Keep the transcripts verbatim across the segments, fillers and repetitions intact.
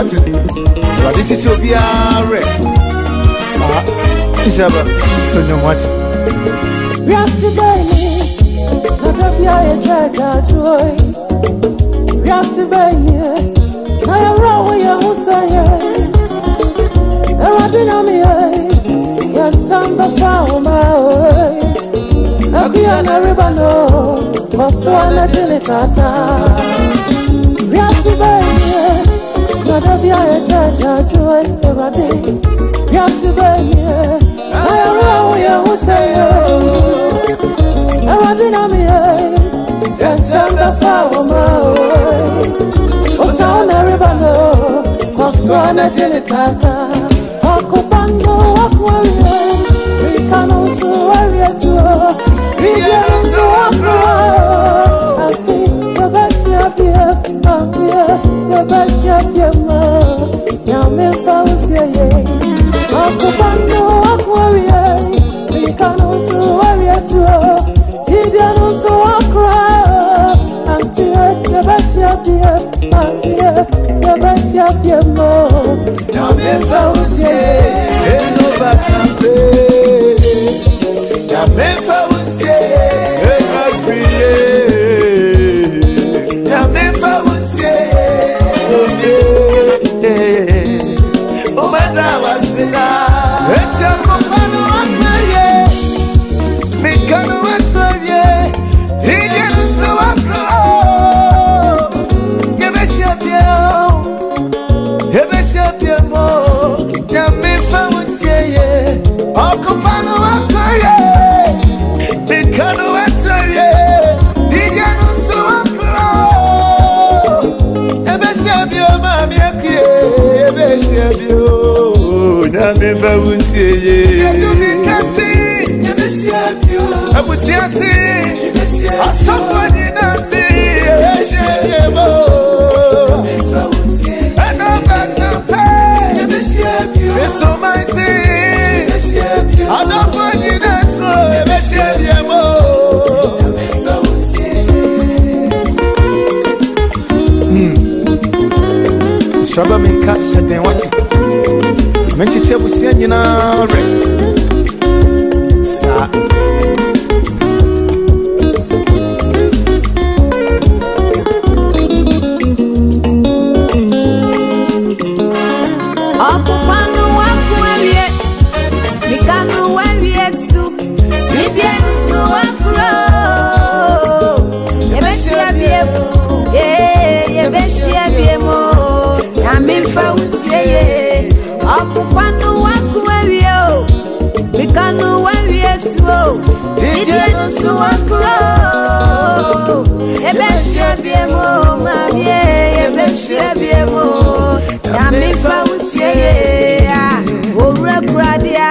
what? What did you be a red? Sir, Isabel, so no what? Rassi Baini, not a Pia Jaja Joy. Rassi Baini, I row ya Husaya. Eradinami, Yantamba Fauma. Akiana Ribano, Maswana Genitata. Rassi Baini, not a Pia Jaja Joy. Rassi Baini. I row ya Husaya. Eradinami, Yantamba Fauma. Osana Ribano, Maswana Genitata. Okupando wakwaria, wikano suwaria tuo, ijeno suwakwa. Ati yabashi apia, apia, yabashi apia mo, nyame fausia ye. Okupando wakwaria, wikano suwaria tuo, ijeno suwakwa. Ati yabashi apia, apia, yabashi apia mo, nyame fausia ye. No batambe, ya me fausie, ya friye, ya me fausie, oye, o manda wasila, etia kopano akmaye, mikano atwaye, tiye nusu akro, yebeshi apio, yebeshi apio mo, ya me fausie. Okupano akaya, mikano atwaye, diya nusu akro. Ebeshabio mami akiye, ebeshabio, nyame fausie. Tedu mikasi, ebeshabio. Abusiasi, asafani nasi, ebeshabio. Nyame fausie. Enobatampe, ebeshabio. Esomaisi. I don't find you that's why I share your more. Hmm. Shabba me catch a then what? I meant to check with you now. Sa. Okupano wakuweo, mikano wawietuo, dijenu suwakuro. Ebeshebiemo, mamie, ebeshebiemo, yamifa usieye, ore kradia,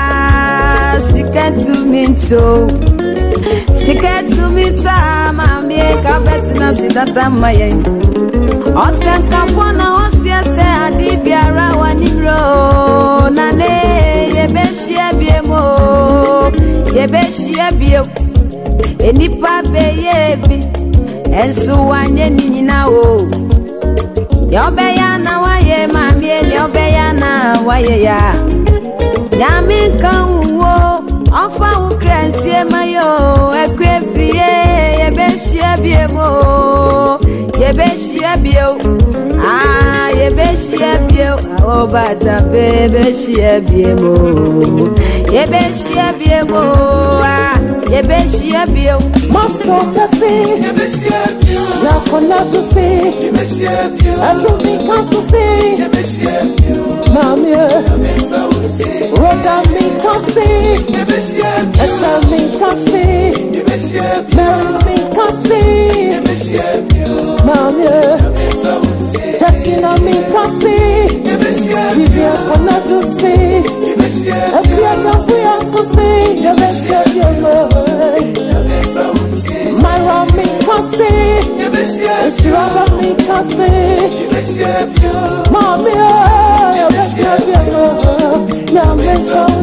siketu minto, siketu minta, mamie, kabetina sidata maye. Osen kapona osiese adibiara wanimro nane yebeshie biemo yebeshie bio enipa beyebi ensu wanye ninyina o yobeya na waye mamie yobeya na waye ya nyami kan wo ofa ukransie mayo ekrefrie yebeshie biemo yebeshie bio ah yebeshie bio obata bebeshie biemo yebeshie biemo ah yebeshie bio masto kasi yebeshie bio yakona kasi yebeshie bio atumi kasusi yebeshie bio mamie roda mi kasi yebeshie bio esa mi kasi yebeshie bio mi kasi yebeshie bio mamie Testina mi kasi Vivia kona dusi Epia tafuya susi Yebeshia biemo Myra mi kasi Ishiraba mi kasi Mami, yebeshia biemo Yame